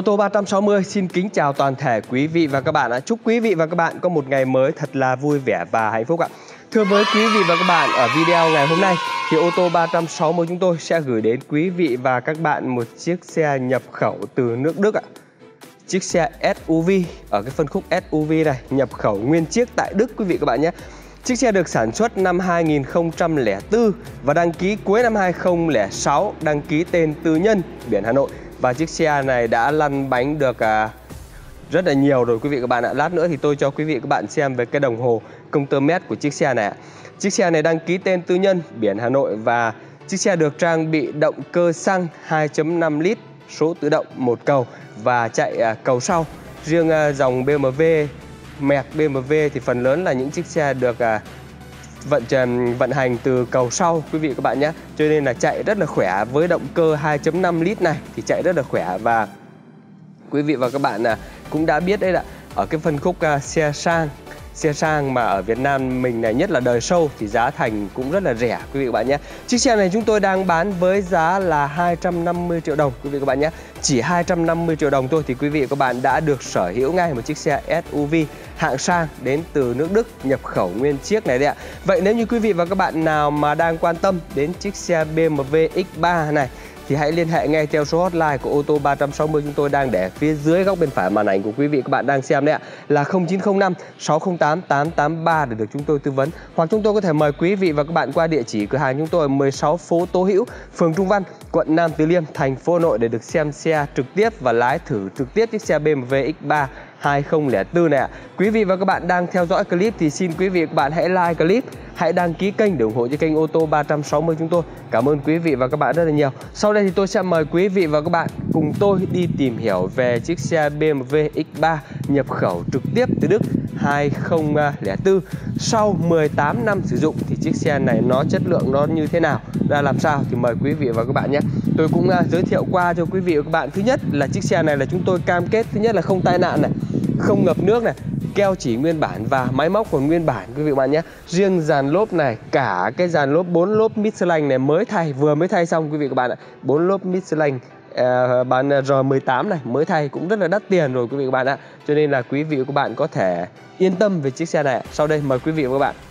Ô tô 360 xin kính chào toàn thể quý vị và các bạn. Chúc quý vị và các bạn có một ngày mới thật là vui vẻ và hạnh phúc ạ. Thưa với quý vị và các bạn, ở video ngày hôm nay thì ô tô 360 chúng tôi sẽ gửi đến quý vị và các bạn một chiếc xe nhập khẩu từ nước Đức ạ. Chiếc xe SUV ở cái phân khúc SUV này, nhập khẩu nguyên chiếc tại Đức quý vị các bạn nhé. Chiếc xe được sản xuất năm 2004 và đăng ký cuối năm 2006, đăng ký tên tư nhân, biển Hà Nội. Và chiếc xe này đã lăn bánh được rất là nhiều rồi quý vị các bạn ạ. Lát nữa thì tôi cho quý vị các bạn xem về cái đồng hồ công tơ mét của chiếc xe này ạ. Chiếc xe này đăng ký tên tư nhân, biển Hà Nội và chiếc xe được trang bị động cơ xăng 2.5 lít, số tự động một cầu và chạy cầu sau. Riêng dòng BMW, Merc BMW thì phần lớn là những chiếc xe được vận hành từ cầu sau quý vị các bạn nhé. Cho nên là chạy rất là khỏe, với động cơ 2.5 lít này thì chạy rất là khỏe. Và quý vị và các bạn cũng đã biết đấy ạ, ở cái phân khúc xe sang mà ở Việt Nam mình này, nhất là đời sau thì giá thành cũng rất là rẻ quý vị các bạn nhé. Chiếc xe này chúng tôi đang bán với giá là 250 triệu đồng quý vị các bạn nhé. Chỉ 250 triệu đồng thôi thì quý vị và các bạn đã được sở hữu ngay một chiếc xe SUV hạng sang đến từ nước Đức, nhập khẩu nguyên chiếc này đấy ạ. Vậy nếu như quý vị và các bạn nào mà đang quan tâm đến chiếc xe BMW X3 này thì hãy liên hệ ngay theo số hotline của ô tô 360 chúng tôi đang để phía dưới góc bên phải màn ảnh của quý vị các bạn đang xem đấy ạ, là 0905 608 883 để được chúng tôi tư vấn. Hoặc chúng tôi có thể mời quý vị và các bạn qua địa chỉ cửa hàng chúng tôi ở 16 phố Tố Hữu, phường Trung Văn, quận Nam Từ Liêm, thành phố Hà Nội để được xem xe trực tiếp và lái thử trực tiếp chiếc xe BMW X3 2004 này ạ. Quý vị và các bạn đang theo dõi clip thì xin quý vị và các bạn hãy like clip, hãy đăng ký kênh để ủng hộ cho kênh ô tô 360 chúng tôi. Cảm ơn quý vị và các bạn rất là nhiều. Sau đây thì tôi sẽ mời quý vị và các bạn cùng tôi đi tìm hiểu về chiếc xe BMW X3 nhập khẩu trực tiếp từ Đức 2004. Sau 18 năm sử dụng thì chiếc xe này nó chất lượng nó như thế nào, ra làm sao thì mời quý vị và các bạn nhé. Tôi cũng giới thiệu qua cho quý vị và các bạn. Thứ nhất là chiếc xe này là chúng tôi cam kết, thứ nhất là không tai nạn này, không ngập nước này, keo chỉ nguyên bản và máy móc còn nguyên bản quý vị và các bạn nhé. Riêng dàn lốp này, cả cái dàn lốp 4 lốp Michelin này vừa mới thay xong quý vị và các bạn ạ. 4 lốp Michelin bán R18 này mới thay cũng rất là đắt tiền rồi quý vị và các bạn ạ. Cho nên là quý vị và các bạn có thể yên tâm về chiếc xe này. Sau đây mời quý vị và các bạn.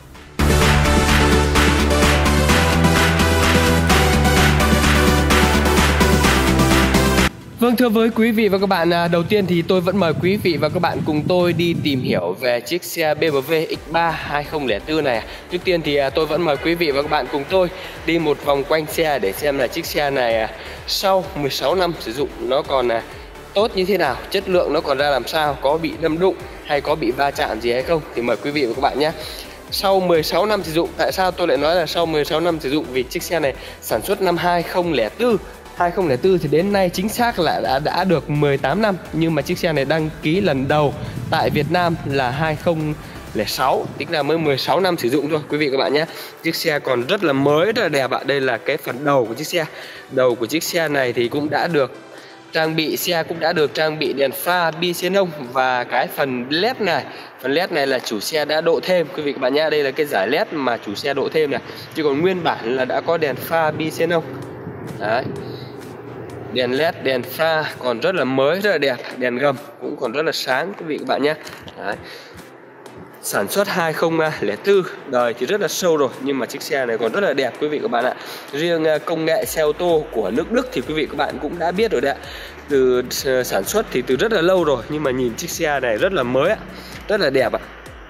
Vâng, thưa với quý vị và các bạn, đầu tiên thì tôi vẫn mời quý vị và các bạn cùng tôi đi tìm hiểu về chiếc xe BMW X3 2004 này. Trước tiên thì tôi vẫn mời quý vị và các bạn cùng tôi đi một vòng quanh xe để xem là chiếc xe này sau 16 năm sử dụng nó còn tốt như thế nào, chất lượng nó còn ra làm sao, có bị đâm đụng hay có bị va chạm gì hay không thì mời quý vị và các bạn nhé. Sau 16 năm sử dụng, tại sao tôi lại nói là sau 16 năm sử dụng? Vì chiếc xe này sản xuất năm 2004 thì đến nay chính xác là đã được 18 năm. Nhưng mà chiếc xe này đăng ký lần đầu tại Việt Nam là 2006, tính là mới 16 năm sử dụng thôi quý vị các bạn nhé. Chiếc xe còn rất là mới, rất là đẹp ạ. Đây là cái phần đầu của chiếc xe. Đầu của chiếc xe này thì cũng đã được trang bị, xe cũng đã được trang bị đèn pha bi xenon và cái phần led này. Phần led này là chủ xe đã độ thêm quý vị các bạn nhé. Đây là cái giải led mà chủ xe độ thêm này. Chứ còn nguyên bản là đã có đèn pha bi xenon. Đấy. Đèn led, đèn pha còn rất là mới, rất là đẹp. Đèn gầm cũng còn rất là sáng quý vị các bạn nhé. Đấy. Sản xuất 2004, đời thì rất là sâu rồi nhưng mà chiếc xe này còn rất là đẹp quý vị các bạn ạ. Riêng công nghệ xe ô tô của nước Đức thì quý vị các bạn cũng đã biết rồi đấy ạ. Từ sản xuất thì từ rất là lâu rồi nhưng mà nhìn chiếc xe này rất là mới ạ, rất là đẹp ạ.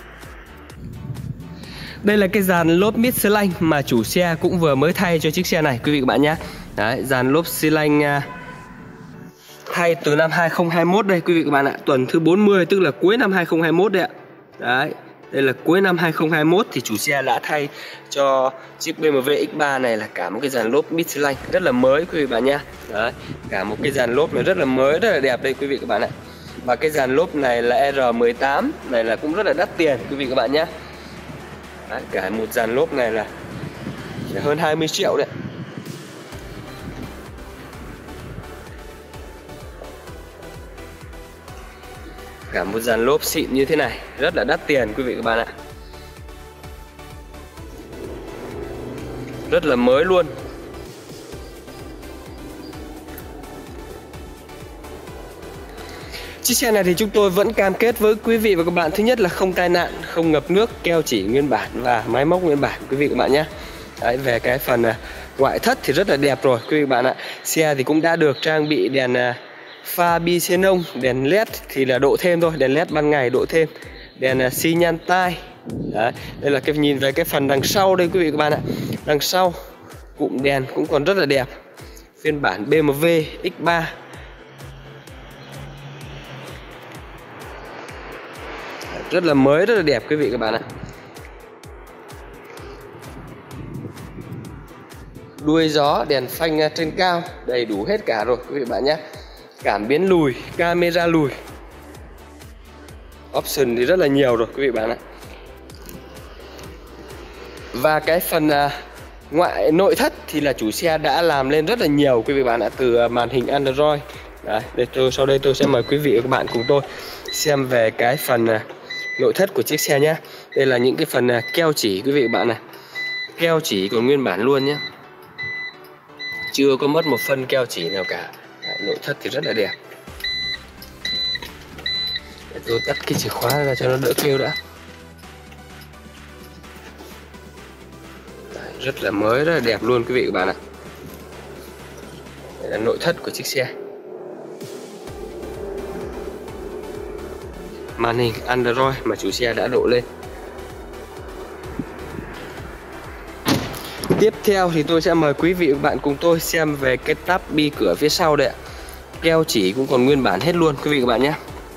Đây là cái dàn lốp Michelin mà chủ xe cũng vừa mới thay cho chiếc xe này quý vị các bạn nhé. Đấy, dàn lốp Michelin thay từ năm 2021 đây quý vị các bạn ạ. Tuần thứ 40 tức là cuối năm 2021 đấy ạ. Đấy, đây là cuối năm 2021 thì chủ xe đã thay cho chiếc BMW X3 này là cả một cái dàn lốp Michelin rất là mới quý vị bạn nhé. Đấy, cả một cái dàn lốp này rất là mới, rất là đẹp đây quý vị các bạn ạ. Và cái dàn lốp này là R18, này là cũng rất là đắt tiền quý vị các bạn nhé. Đấy, cả một dàn lốp này là hơn 20 triệu đấy. Cả một dàn lốp xịn như thế này rất là đắt tiền quý vị các bạn ạ. Rất là mới luôn. Chiếc xe này thì chúng tôi vẫn cam kết với quý vị và các bạn, thứ nhất là không tai nạn, không ngập nước, keo chỉ nguyên bản và máy móc nguyên bản quý vị và các bạn nhé. Đấy, về cái phần ngoại thất thì rất là đẹp rồi quý vị và bạn ạ. Xe thì cũng đã được trang bị đèn pha bi xenon, đèn led thì là độ thêm thôi, đèn led ban ngày độ thêm, đèn xi nhan tai. Đấy, đây là cái nhìn về cái phần đằng sau đây quý vị và các bạn ạ. Đằng sau cụm đèn cũng còn rất là đẹp, phiên bản BMW X3. Rất là mới, rất là đẹp quý vị các bạn ạ. Đuôi gió, đèn phanh trên cao, đầy đủ hết cả rồi quý vị bạn nhé. Cảm biến lùi, camera lùi, option thì rất là nhiều rồi quý vị bạn ạ. Và cái phần ngoại nội thất thì là chủ xe đã làm lên rất là nhiều quý vị bạn ạ, từ màn hình Android. Đấy, sau đây tôi sẽ mời quý vị và các bạn cùng tôi xem về cái phần nội thất của chiếc xe nhé. Đây là những cái phần keo chỉ quý vị và bạn này, keo chỉ còn nguyên bản luôn nhé, chưa có mất một phân keo chỉ nào cả. Đấy, nội thất thì rất là đẹp. Để tôi tắt cái chìa khóa ra cho nó đỡ kêu đã. Đấy, rất là mới, rất là đẹp luôn quý vị và các bạn ạ. Đây là nội thất của chiếc xe. Màn hình Android mà chủ xe đã độ lên. Tiếp theo thì tôi sẽ mời quý vị và các bạn cùng tôi xem về cái táp bi cửa phía sau đây ạ. Keo chỉ cũng còn nguyên bản hết luôn quý vị và các bạn nhé.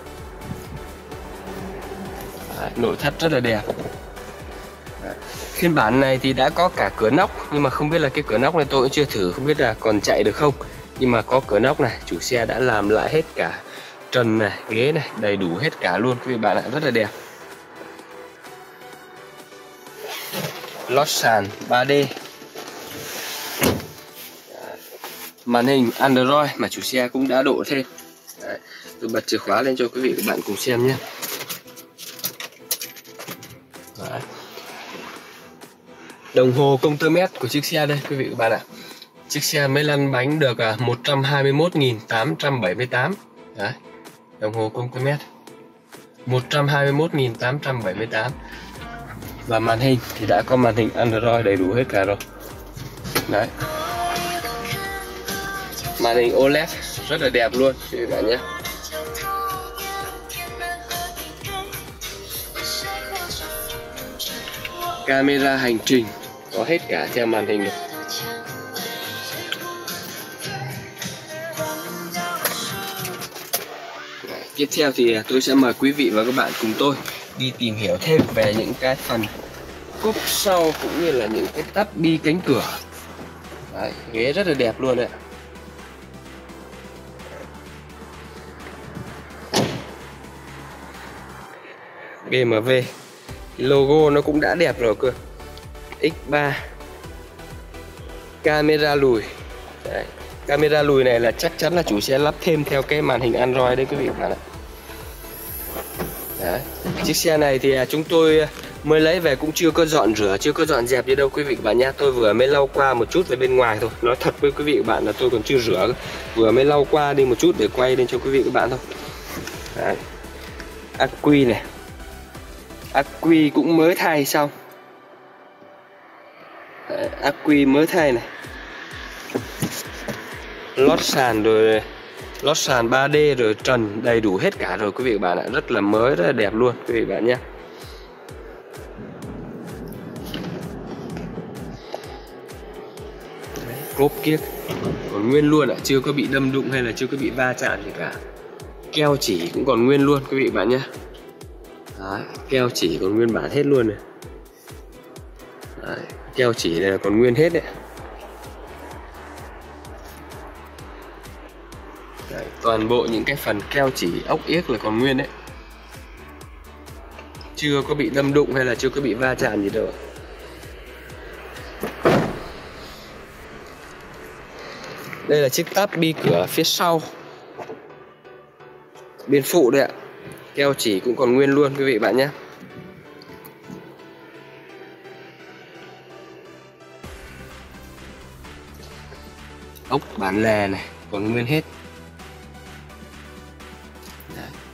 Đấy, nội thất rất là đẹp. Đấy, phiên bản này thì đã có cả cửa nóc, nhưng mà không biết là cái cửa nóc này tôi cũng chưa thử, không biết là còn chạy được không. Nhưng mà có cửa nóc này, chủ xe đã làm lại hết cả trần này, ghế này, đầy đủ hết cả luôn quý vị bạn ạ, rất là đẹp. Lót sàn 3D. Màn hình Android mà chủ xe cũng đã độ thêm. Đấy, tôi bật chìa khóa lên cho quý vị và các bạn cùng xem nhé. Đấy. Đồng hồ công tơ mét của chiếc xe đây quý vị và các bạn ạ. Chiếc xe mới lăn bánh được 121.878. Đấy, đồng hồ công tơ mét 121.878. Và màn hình thì đã có màn hình Android đầy đủ hết cả rồi. Đấy, màn hình OLED rất là đẹp luôn quý vị bạn nhé. Camera hành trình có hết cả theo màn hình này. Tiếp theo thì tôi sẽ mời quý vị và các bạn cùng tôi đi tìm hiểu thêm về những cái phần cốp sau cũng như là những cái táp bi cánh cửa. Đấy, ghế rất là đẹp luôn đấy. BMW logo nó cũng đã đẹp rồi cơ. X3. Camera lùi. Đấy, camera lùi này là chắc chắn là chủ xe lắp thêm theo cái màn hình Android đấy quý vị và các bạn ạ. Đấy, chiếc xe này thì chúng tôi mới lấy về cũng chưa có dọn rửa, chưa có dọn dẹp gì đâu quý vị các bạn nhé. Tôi vừa mới lau qua một chút về bên ngoài thôi. Nói thật với quý vị các bạn là tôi còn chưa rửa, vừa mới lau qua đi một chút để quay lên cho quý vị các bạn thôi. Đấy, ắc quy này, ắc quy cũng mới thay xong. Đấy, ắc quy mới thay này. Lót sàn rồi, lót sàn 3D rồi trần đầy đủ hết cả rồi quý vị các bạn ạ, rất là mới, rất là đẹp luôn quý vị các bạn nhé. Cốp kiếc còn nguyên luôn ạ, chưa có bị đâm đụng hay là chưa có bị va chạm gì cả. Keo chỉ cũng còn nguyên luôn quý vị các bạn nhé. Đấy, keo chỉ còn nguyên bản hết luôn này. Đấy, keo chỉ này là còn nguyên hết đấy. Đấy, toàn bộ những cái phần keo chỉ ốc yếc là còn nguyên đấy, chưa có bị đâm đụng hay là chưa có bị va chạm gì đâu. Đây là chiếc táp bi cửa phía sau bên phụ đây ạ, keo chỉ cũng còn nguyên luôn quý vị bạn nhé. Ốc bản lề này còn nguyên hết. Đấy,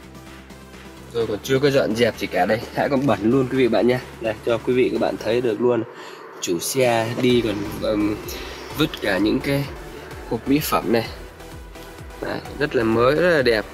tôi còn chưa có dọn dẹp gì cả đây, hãy còn bẩn luôn quý vị bạn nhé. Đây cho quý vị các bạn thấy được luôn, chủ xe đi còn vứt cả những cái hộp mỹ phẩm này. Đấy, rất là mới, rất là đẹp.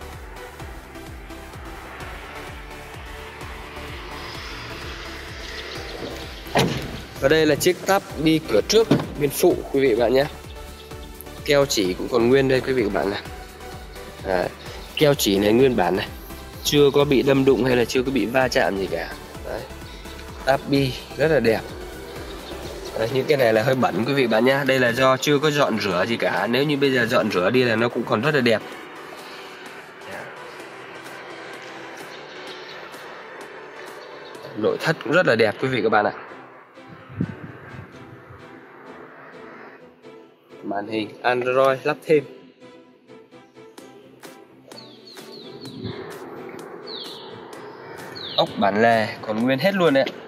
Và đây là chiếc tắp đi cửa trước bên phụ quý vị bạn nhé. Keo chỉ cũng còn nguyên đây quý vị các bạn này. Đấy, keo chỉ này nguyên bản này, chưa có bị đâm đụng hay là chưa có bị va chạm gì cả. Đấy, tắp bi rất là đẹp. Đấy, những cái này là hơi bẩn quý vị bạn nhé. Đây là do chưa có dọn rửa gì cả. Nếu như bây giờ dọn rửa đi là nó cũng còn rất là đẹp. Nội thất cũng rất là đẹp quý vị các bạn ạ. Màn hình Android lắp thêm. Ốc bản lề còn nguyên hết luôn đấy ạ.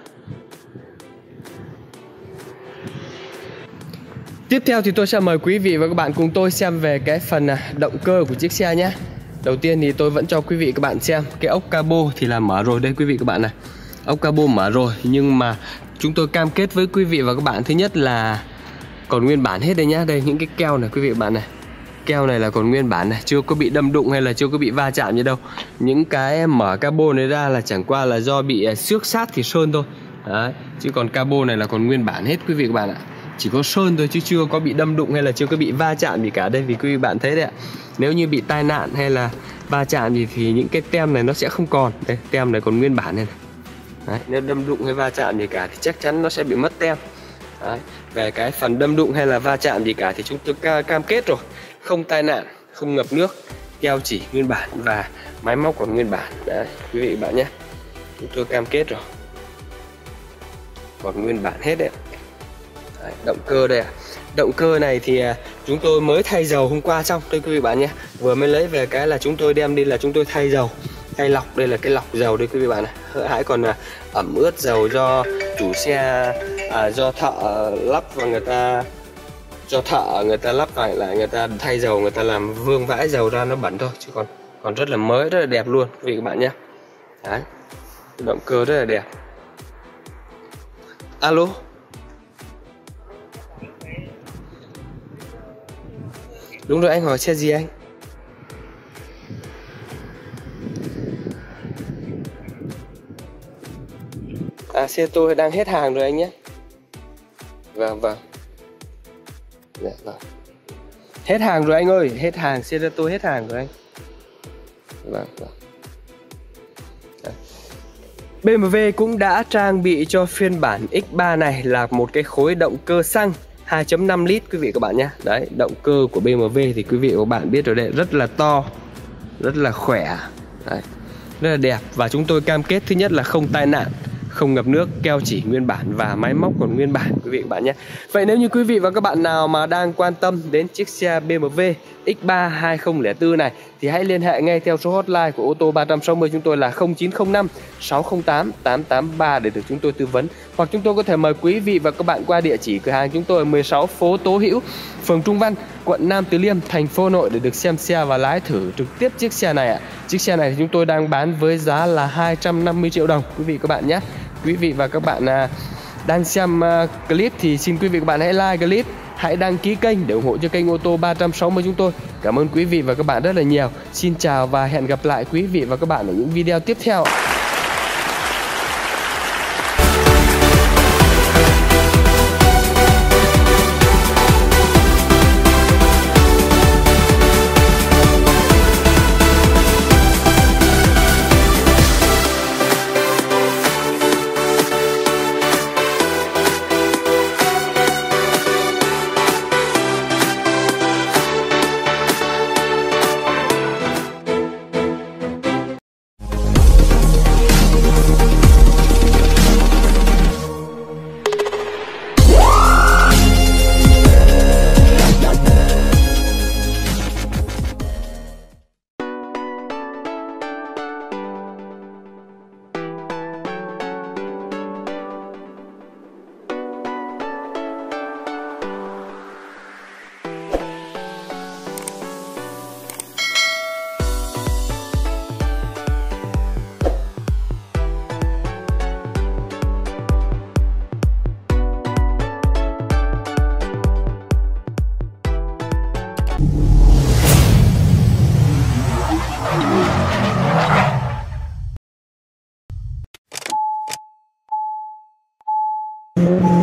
Tiếp theo thì tôi sẽ mời quý vị và các bạn cùng tôi xem về cái phần động cơ của chiếc xe nhé. Đầu tiên thì tôi vẫn cho quý vị các bạn xem cái ốc cabo thì là mở rồi đây quý vị các bạn này. Ốc cabo mở rồi, nhưng mà chúng tôi cam kết với quý vị và các bạn, thứ nhất là còn nguyên bản hết đây nhá. Đây những cái keo này quý vị và các bạn này. Keo này là còn nguyên bản này, chưa có bị đâm đụng hay là chưa có bị va chạm gì đâu. Những cái mở cabo này ra là chẳng qua là do bị xước sát thì sơn thôi. Đấy, chứ còn cabo này là còn nguyên bản hết quý vị các bạn ạ. Chỉ có sơn thôi chứ chưa có bị đâm đụng hay là chưa có bị va chạm gì cả. Đây vì quý vị bạn thấy đấy ạ. Nếu như bị tai nạn hay là va chạm gì thì những cái tem này nó sẽ không còn. Đây, tem này còn nguyên bản này. Đấy, nếu đâm đụng hay va chạm gì cả thì chắc chắn nó sẽ bị mất tem. Đấy, về cái phần đâm đụng hay là va chạm gì cả thì chúng tôi cam kết rồi, không tai nạn, không ngập nước, keo chỉ nguyên bản và máy móc còn nguyên bản. Đấy, quý vị bạn nhé, chúng tôi cam kết rồi, còn nguyên bản hết đấy. Đấy, động cơ đây ạ. Động cơ này thì chúng tôi mới thay dầu hôm qua xong đây quý vị bạn nhé. Vừa mới lấy về cái là chúng tôi đem đi là chúng tôi thay dầu, thay lọc. Đây là cái lọc dầu đây quý vị bạn này. Hãy còn ẩm ướt dầu do chủ xe do thợ lắp và người ta lắp lại người ta thay dầu, người ta làm vương vãi dầu ra nó bẩn thôi, chứ còn rất là mới, rất là đẹp luôn quý vị các bạn nhé. Đấy, động cơ rất là đẹp. Alo. Đúng rồi, anh hỏi xe gì anh? Xe tôi đang hết hàng rồi anh nhé. Vâng. Dạ, vâng. Hết hàng rồi anh ơi, hết hàng, xe tôi hết hàng rồi anh. Vâng. BMW cũng đã trang bị cho phiên bản X3 này là một cái khối động cơ xăng 2.5 lít quý vị các bạn nhé. Đấy, động cơ của BMW thì quý vị và các bạn biết rồi đấy, rất là to, rất là khỏe. Đấy, rất là đẹp. Và chúng tôi cam kết thứ nhất là không tai nạn, không ngập nước, keo chỉ nguyên bản và máy móc còn nguyên bản quý vị và các bạn nhé. Vậy nếu như quý vị và các bạn nào mà đang quan tâm đến chiếc xe BMW X3 2004 này thì hãy liên hệ ngay theo số hotline của ô tô 360 chúng tôi là 0905 608 883 để được chúng tôi tư vấn. Hoặc chúng tôi có thể mời quý vị và các bạn qua địa chỉ cửa hàng chúng tôi ở 16 phố Tố Hữu, phường Trung Văn, quận Nam Từ Liêm, thành phố Hà Nội để được xem xe và lái thử trực tiếp chiếc xe này ạ. Chiếc xe này thì chúng tôi đang bán với giá là 250 triệu đồng quý vị các bạn nhé. Quý vị và các bạn đang xem clip thì xin quý vị và các bạn hãy like clip, hãy đăng ký kênh để ủng hộ cho kênh ô tô 360 chúng tôi. Cảm ơn quý vị và các bạn rất là nhiều. Xin chào và hẹn gặp lại quý vị và các bạn ở những video tiếp theo. Ừm.